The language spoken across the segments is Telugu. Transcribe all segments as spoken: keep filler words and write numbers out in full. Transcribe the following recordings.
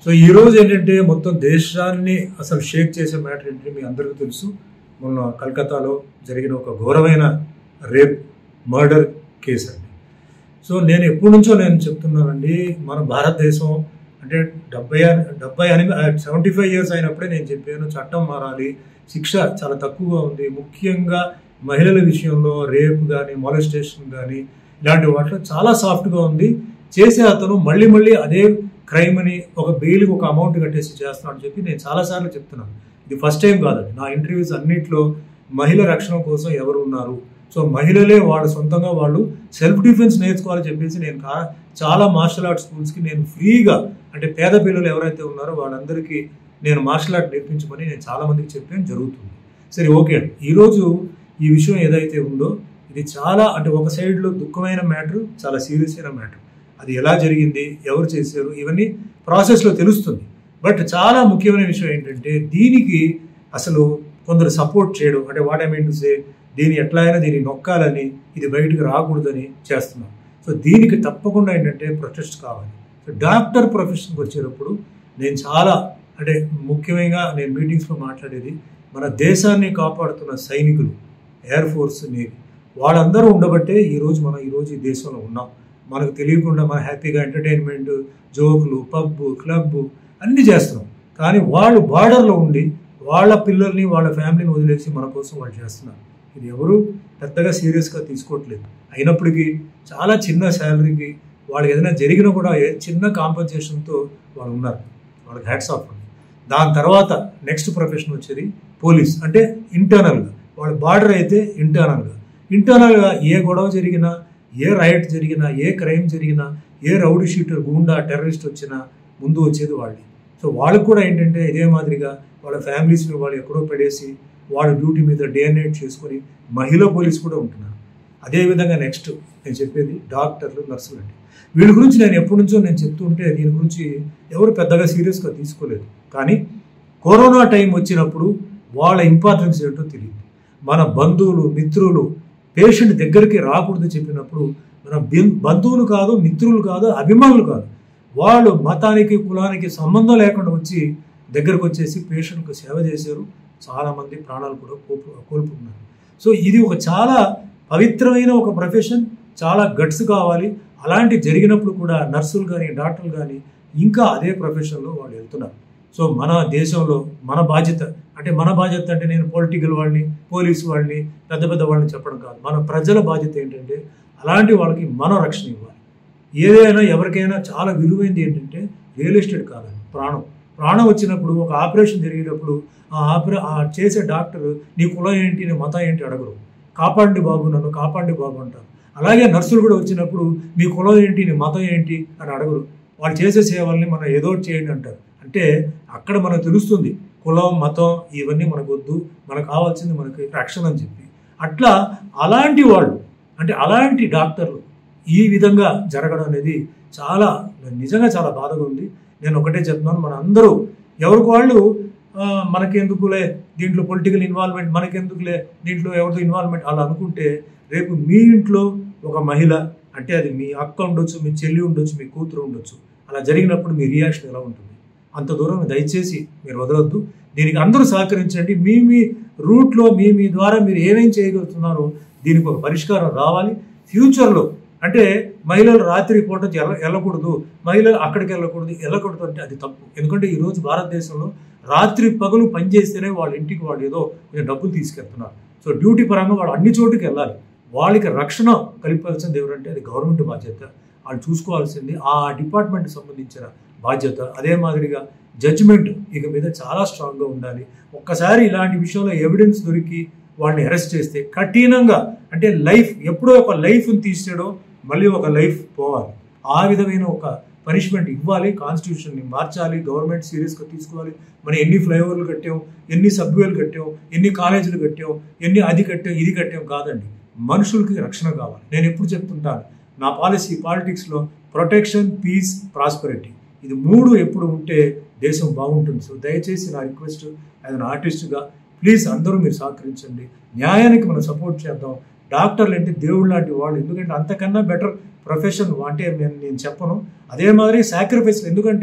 సో ఈ రోజు ఏంటంటే మొత్తం దేశాన్ని అసలు షేక్ చేసే మ్యాటర్ ఏంటంటే మీ అందరికీ తెలుసు. మొన్న కలకత్తాలో జరిగిన ఒక ఘోరమైన రేప్ మర్డర్ కేసు అండి. సో నేను ఎప్పటి నుంచో నేను చెప్తున్నానండి, మన భారతదేశం అంటే డెబ్బై డెబ్బై అని సెవెంటీ ఫైవ్ ఇయర్స్ అయినప్పుడే నేను చెప్పాను చట్టం మారాలి, శిక్ష చాలా తక్కువగా ఉంది, ముఖ్యంగా మహిళల విషయంలో రేప్ కానీ మొలెస్టేషన్ కానీ ఇలాంటి వాటిలో చాలా సాఫ్ట్గా ఉంది. చేసే అతను మళ్ళీ మళ్ళీ అదే క్రైమ్ని ఒక బెయిల్కి ఒక అమౌంట్ కట్టేసి చేస్తున్నాడు అని చెప్పి నేను చాలాసార్లు చెప్తున్నాను. ఇది ఫస్ట్ టైం కాదండి. నా ఇంటర్వ్యూస్ అన్నింటిలో మహిళ రక్షణ కోసం ఎవరు ఉన్నారు, సో మహిళలే వాళ్ళ సొంతంగా వాళ్ళు సెల్ఫ్ డిఫెన్స్ నేర్చుకోవాలని చెప్పేసి నేను చాలా మార్షల్ ఆర్ట్ స్కూల్స్కి నేను ఫ్రీగా, అంటే పేద పిల్లలు ఎవరైతే ఉన్నారో వాళ్ళందరికీ నేను మార్షల్ ఆర్ట్ నేర్పించమని నేను చాలామందికి చెప్పడం జరుగుతుంది. సరే, ఓకే అండి. ఈరోజు ఈ విషయం ఏదైతే ఉందో ఇది చాలా అంటే ఒక సైడ్లో దుఃఖమైన మ్యాటర్, చాలా సీరియస్ అయిన మ్యాటర్. అది ఎలా జరిగింది, ఎవరు చేశారు, ఇవన్నీ ప్రాసెస్లో తెలుస్తుంది. బట్ చాలా ముఖ్యమైన విషయం ఏంటంటే దీనికి అసలు కొందరు సపోర్ట్ చేయడం, అంటే what I mean to say, దీన్ని ఎట్లా అయినా దీన్ని నొక్కాలని, ఇది బయటకు రాకూడదని చేస్తున్నాం. సో దీనికి తప్పకుండా ఏంటంటే ప్రొటెస్ట్ కావాలి. సో డాక్టర్ ప్రొఫెషన్కి వచ్చేటప్పుడు నేను చాలా అంటే ముఖ్యంగా నేను మీటింగ్స్లో మాట్లాడేది మన దేశాన్ని కాపాడుతున్న సైనికులు, ఎయిర్ ఫోర్స్, నేవీ, వాళ్ళందరూ ఉండబట్టే ఈరోజు మనం ఈరోజు ఈ దేశంలో ఉన్నాం. మనకు తెలియకుండా మన హ్యాపీగా ఎంటర్టైన్మెంట్, జోకులు, పబ్బు, క్లబ్బు అన్నీ చేస్తున్నాం. కానీ వాళ్ళు బార్డర్లో ఉండి వాళ్ళ పిల్లల్ని వాళ్ళ ఫ్యామిలీని వదిలేసి మన కోసం వాళ్ళు చేస్తున్నారు. ఇది ఎవరు పెద్దగా సీరియస్గా తీసుకోవట్లేదు. అయినప్పటికీ చాలా చిన్న శాలరీకి వాళ్ళకి ఏదైనా జరిగినా కూడా చిన్న కాంపన్సేషన్తో వాళ్ళు ఉన్నారు. వాళ్ళకి హ్యాట్స్ ఆఫ్. దాని తర్వాత నెక్స్ట్ ప్రొఫెషన్ వచ్చేది పోలీస్, అంటే ఇంటర్నల్గా వాళ్ళ బార్డర్ అయితే ఇంటర్నల్గా ఇంటర్నల్గా ఏ గొడవ జరిగినా, ఏ రైట్ జరిగినా, ఏ క్రైమ్ జరిగినా, ఏ రౌడీ షీటర్, గూండా, టెర్రరిస్ట్ వచ్చినా ముందు వచ్చేది వాళ్ళే. సో వాళ్ళకు కూడా ఏంటంటే ఇదే మాదిరిగా వాళ్ళ ఫ్యామిలీస్ని వాళ్ళు ఎక్కడో పడేసి వాళ్ళ డ్యూటీ మీద డే అండ్ నైట్ చేసుకొని మహిళా పోలీస్ కూడా ఉంటున్నారు. అదేవిధంగా నెక్స్ట్ నేను చెప్పేది డాక్టర్లు, నర్సులు అండి. వీళ్ళ గురించి నేను ఎప్పటి నుంచో నేను చెప్తుంటే దీని గురించి ఎవరు పెద్దగా సీరియస్గా తీసుకోలేదు. కానీ కరోనా టైం వచ్చినప్పుడు వాళ్ళ ఇంపార్టెన్స్ ఏంటో తెలియదు. మన బంధువులు, మిత్రులు పేషెంట్ దగ్గరికి రాకూడదు చెప్పినప్పుడు మన బంధువులు కాదు, మిత్రులు కాదు, అభిమానులు కాదు, వాళ్ళు మతానికి కులానికి సంబంధం లేకుండా వచ్చి దగ్గరకు వచ్చేసి పేషెంట్కు సేవ చేశారు. చాలామంది ప్రాణాలు కూడా కోల్పు కోల్పోతున్నారు. సో ఇది ఒక చాలా పవిత్రమైన ఒక ప్రొఫెషన్, చాలా గట్స్ కావాలి. అలాంటి జరిగినప్పుడు కూడా నర్సులు కానీ డాక్టర్లు కానీ ఇంకా అదే ప్రొఫెషన్లో వాళ్ళు వెళ్తున్నారు. సో మన దేశంలో మన బాధ్యత, అంటే మన బాధ్యత అంటే నేను పొలిటికల్ వాళ్ళని, పోలీసు వాళ్ళని, పెద్ద పెద్ద వాళ్ళని చెప్పడం కాదు. మన ప్రజల బాధ్యత ఏంటంటే అలాంటి వాళ్ళకి మనం రక్షణ ఇవ్వాలి. ఏదైనా ఎవరికైనా చాలా విలువైంది ఏంటంటే రియల్ ఎస్టేట్ కాదండి, ప్రాణం. ప్రాణం వచ్చినప్పుడు ఒక ఆపరేషన్ జరిగేటప్పుడు ఆ ఆపరే ఆ చేసే డాక్టర్ నీ కులం ఏంటి, నీ మతం ఏంటి అడగరు. కాపాడండి బాబు, నన్ను కాపాడండి బాబు అంటారు. అలాగే నర్సులు కూడా వచ్చినప్పుడు మీ కులం ఏంటి, నీ మతం ఏంటి అని అడగరు. వాళ్ళు చేసే సేవల్ని మనం ఏదో చేయండి అంటారు. అంటే అక్కడ మనకు తెలుస్తుంది కులం, మతం ఇవన్నీ మనకు వద్దు, మనకు కావాల్సింది మనకి రక్షణ అని చెప్పి. అట్లా అలాంటి వాళ్ళు, అంటే అలాంటి డాక్టర్లు ఈ విధంగా జరగడం అనేది చాలా నిజంగా చాలా బాధగా ఉంది. నేను ఒకటే చెప్తున్నాను, మన అందరూ ఎవరికి వాళ్ళు మనకెందుకులే దీంట్లో పొలిటికల్ ఇన్వాల్వ్మెంట్, మనకెందుకులే దీంట్లో ఎవరితో ఇన్వాల్వ్మెంట్ అలా అనుకుంటే రేపు మీ ఇంట్లో ఒక మహిళ, అంటే అది మీ అక్క ఉండొచ్చు, మీ చెల్లి ఉండొచ్చు, మీ కూతురు ఉండొచ్చు, అలా జరిగినప్పుడు మీ రియాక్షన్ ఎలా ఉంటుంది? అంత దూరం దయచేసి మీరు వదలొద్దు. దీనికి అందరూ సహకరించండి. మీ మీ రూట్లో మీ మీ ద్వారా మీరు ఏమేం చేయగలుగుతున్నారో దీనికి ఒక పరిష్కారం రావాలి. ఫ్యూచర్లో అంటే మహిళలు రాత్రి పూట ఎల్ల వెళ్ళకూడదు, మహిళలు అక్కడికి వెళ్ళకూడదు, వెళ్ళకూడదు అంటే అది తప్పు. ఎందుకంటే ఈరోజు భారతదేశంలో రాత్రి పగలు పనిచేస్తేనే వాళ్ళ ఇంటికి వాళ్ళు ఏదో కొంచెం డబ్బులు తీసుకెళ్తున్నారు. సో డ్యూటీ పరంగా వాళ్ళు అన్ని చోటుకి వెళ్ళాలి. వాళ్ళకి రక్షణ కల్పించాల్సింది ఎవరంటే అది గవర్నమెంట్ బాధ్యత. వాళ్ళు చూసుకోవాల్సింది ఆ డిపార్ట్మెంట్కి సంబంధించిన బాధ్యత. అదే మాదిరిగా జడ్జిమెంట్ ఇక మీద చాలా స్ట్రాంగ్గా ఉండాలి. ఒక్కసారి ఇలాంటి విషయంలో ఎవిడెన్స్ దొరికి వాళ్ళని అరెస్ట్ చేస్తే కఠినంగా, అంటే లైఫ్ ఎప్పుడో ఒక లైఫ్ని తీసేయడం మళ్ళీ ఒక లైఫ్ పోవాలి, ఆ విధమైన ఒక పనిష్మెంట్ ఇవ్వాలి. కాన్స్టిట్యూషన్ని మార్చాలి, గవర్నమెంట్ సీరియస్గా తీసుకోవాలి. మనం ఎన్ని ఫ్లైఓవర్లు కట్టాం, ఎన్ని సబ్వేలు కట్టాం, ఎన్ని కాలేజీలు కట్టాం, ఎన్ని అది కట్టాం ఇది కట్టాం కాదండి, మనుషులకి రక్షణ కావాలి. నేను ఎప్పుడు చెప్తుంటాను, నా పాలసీ పాలిటిక్స్లో ప్రొటెక్షన్, పీస్, ప్రాస్పెరిటీ, ఇది మూడు ఎప్పుడు ఉంటే దేశం బాగుంటుంది. సో దయచేసి నా రిక్వెస్ట్ యాజ్ అన్ ఆర్టిస్ట్గా ప్లీజ్ అందరూ మీరు సహకరించండి. న్యాయానికి మనం సపోర్ట్ చేద్దాం. డాక్టర్లు అంటే దేవుడు లాంటి వాళ్ళు, ఎందుకంటే అంతకన్నా బెటర్ ప్రొఫెషన్ అంటే నేను నేను చెప్పను. అదే మాదిరి సాక్రిఫైస్, ఎందుకంటే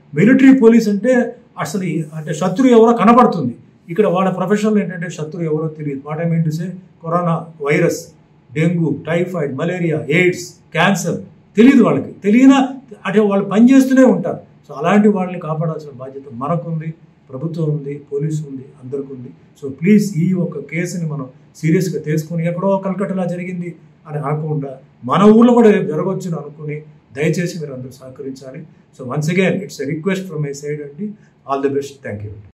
మిలిటరీ పోలీస్ అంటే అసలు అంటే శత్రువు ఎవరో కనబడుతుంది. ఇక్కడ వాళ్ళ ప్రొఫెషనల్ ఏంటంటే శత్రువు ఎవరో తెలియదు. What I mean to say corona virus, dengue, typhoid, malaria, AIDS, cancer తెలియదు వాళ్ళకి. తెలియనా అంటే వాళ్ళు పనిచేస్తూనే ఉంటారు. సో అలాంటి వాళ్ళని కాపాడాల్సిన బాధ్యత మనకుంది, ప్రభుత్వం ఉంది, పోలీసు ఉంది, అందరికీ ఉంది. సో ప్లీజ్ ఈ ఒక కేసుని మనం సీరియస్గా తీసుకుని ఎక్కడో కల్కట్టలా జరిగింది అని అనకుండా మన ఊళ్ళో కూడా జరగవచ్చుని అనుకుని దయచేసి మీరు అందరూ సహకరించాలి. So once again it's a request from my side అండి. All the best. Thank you.